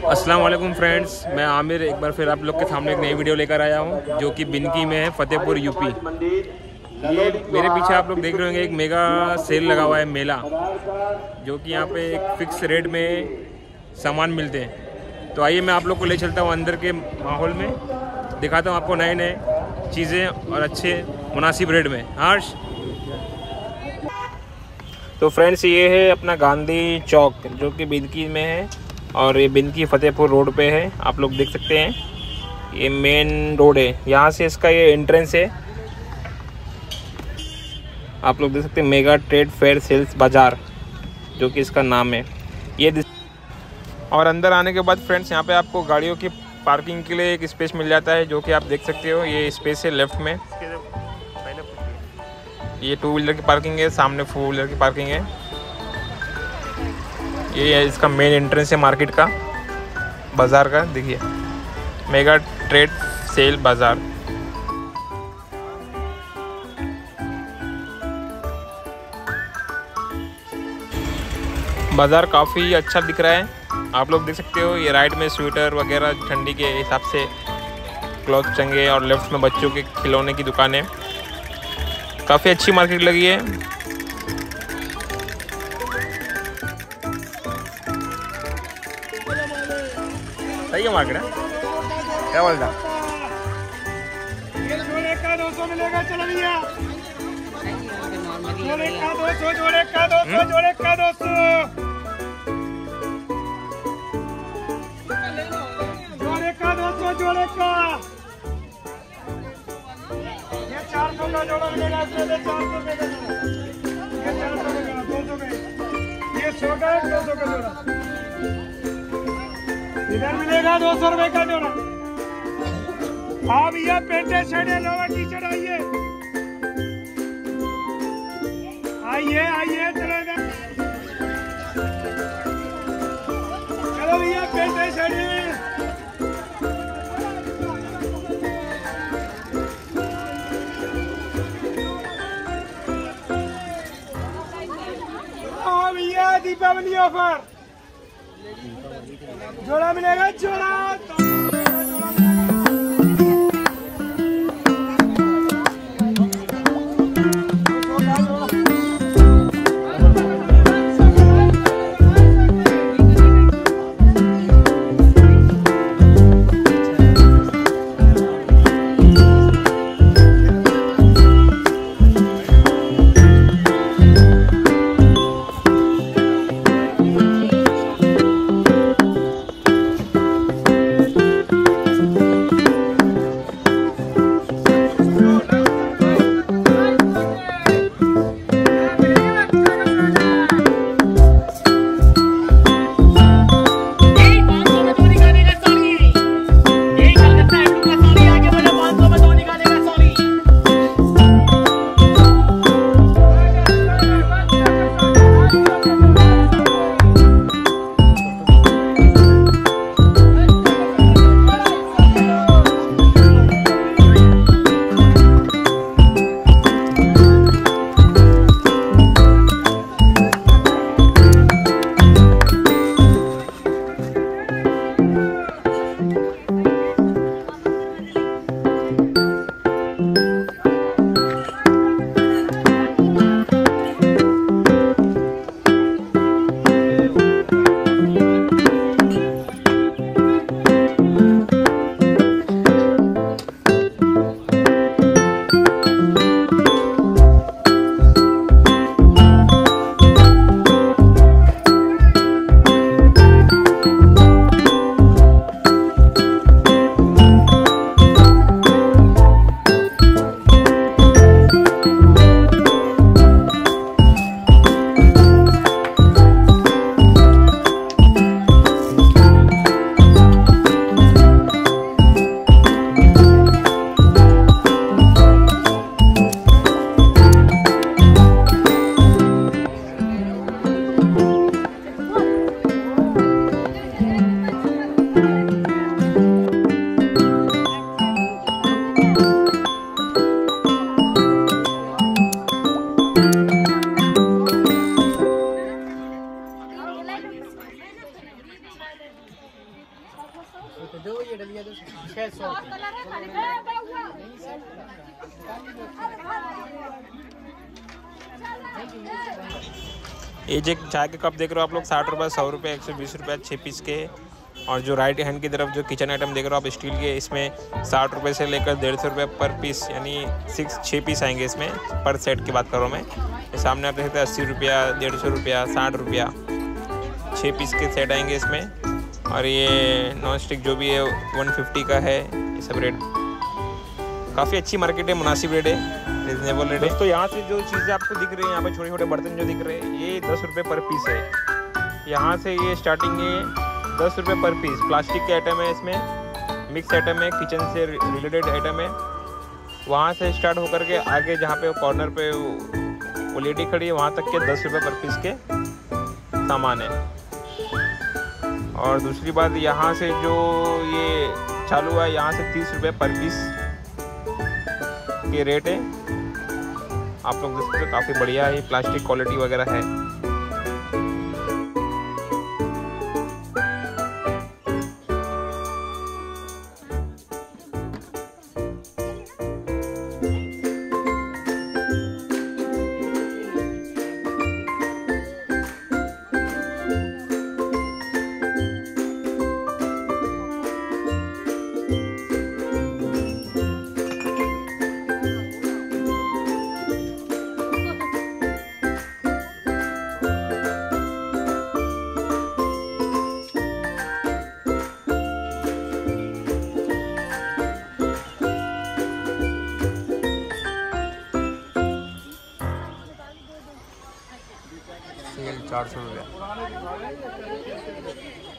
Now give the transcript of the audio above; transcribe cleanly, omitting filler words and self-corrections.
अस्सलाम वालेकुम फ्रेंड्स, मैं आमिर एक बार फिर आप लोग के सामने एक नई वीडियो लेकर आया हूँ जो कि बिनकी में है, फतेहपुर यूपी। ये मेरे पीछे आप लोग देख रहे होंगे एक मेगा सेल लगा हुआ है, मेला, जो कि यहाँ पे एक फिक्स रेट में सामान मिलते हैं। तो आइए मैं आप लोग को ले चलता हूँ अंदर के माहौल में, दिखाता हूँ आपको नए नए चीज़ें और अच्छे मुनासिब रेट में। हर्ष, तो फ्रेंड्स ये है अपना गांधी चौक जो कि बिनकी में है और ये बिनकी फतेहपुर रोड पे है। आप लोग देख सकते हैं ये मेन रोड है, यहाँ से इसका ये एंट्रेंस है। आप लोग देख सकते हैं मेगा ट्रेड फेयर सेल्स बाज़ार जो कि इसका नाम है ये। और अंदर आने के बाद फ्रेंड्स यहाँ पे आपको गाड़ियों की पार्किंग के लिए एक स्पेस मिल जाता है जो कि आप देख सकते हो। ये स्पेस है लेफ्ट में, ये 2 व्हीलर की पार्किंग है, सामने 4 व्हीलर की पार्किंग है। ये इसका मेन एंट्रेंस है मार्केट का, बाज़ार का। देखिए मेगा ट्रेड सेल बाज़ार। बाज़ार काफ़ी अच्छा दिख रहा है, आप लोग देख सकते हो। ये राइट में स्वेटर वगैरह ठंडी के हिसाब से क्लॉथ चंगे, और लेफ्ट में बच्चों के खिलौने की दुकान है। काफ़ी अच्छी मार्केट लगी है। सही है मार्केट है, क्या बोलता? ये जोड़े का 200 मिलेगा। चलो भैया, जोड़े का 200, जोड़े का 200, जोड़े का 200, जोड़े का 200, जोड़े का। ये 400 का जोड़ा मिलेगा, इसमें 400 रुपये का जोड़ा। ये 400 का जोड़ा, 200 का, ये 100 का, 200 का जोड़ा। इधर मिलेगा 200 रुपये का जोड़ा। हाँ भैया, पेंटे शर्टे लोअर टी शर्ट आइए, आइए आइए, चलो इधर, चलो भैया पेंटे शर्टे। हाँ भैया, दीपावली ऑफर, जोड़ा मिलेगा, जोड़ा। तो दो ये डलिया दो 600 ये जो चाय के कप देख रहे हो आप लोग 60 रुपये, 100 रुपये, 120 रुपये 6 पीस के। और जो राइट हैंड की तरफ जो किचन आइटम देख रहे हो आप स्टील के, इसमें 60 रुपये से लेकर 150 रुपये पर पीस, यानी 6 पीस आएंगे इसमें पर सेट की बात कर रहा हूँ मैं। सामने आप देख सकते हैं 80 रुपया, 150 रुपया, 60 रुपया 6 पीस के सेट आएंगे इसमें। और ये नॉन स्टिक जो भी है 150 का है। ये सब रेट काफ़ी अच्छी मार्केट है, मुनासिब रेट है, रिजनेबल रेट है। दोस्तों यहाँ से जो चीज़ें आपको दिख रही हैं, यहाँ पे छोटे छोटे बर्तन जो दिख रहे हैं, ये 10 रुपये पर पीस है। यहाँ से ये स्टार्टिंग है 10 रुपये पर पीस। प्लास्टिक के आइटम है, इसमें मिक्स आइटम है, किचन से रिलेटेड आइटम है। वहाँ से स्टार्ट होकर के आगे जहाँ पे कॉर्नर पे वो लेडी खड़ी है, वहाँ तक के 10 रुपये पर पीस के सामान है। और दूसरी बात, यहाँ से जो ये चालू है, यहाँ से 30 रुपये पर पीस के रेट है। आप लोग देख सकते हो काफ़ी बढ़िया है, प्लास्टिक क्वालिटी वगैरह है। सेल 400 रुपया।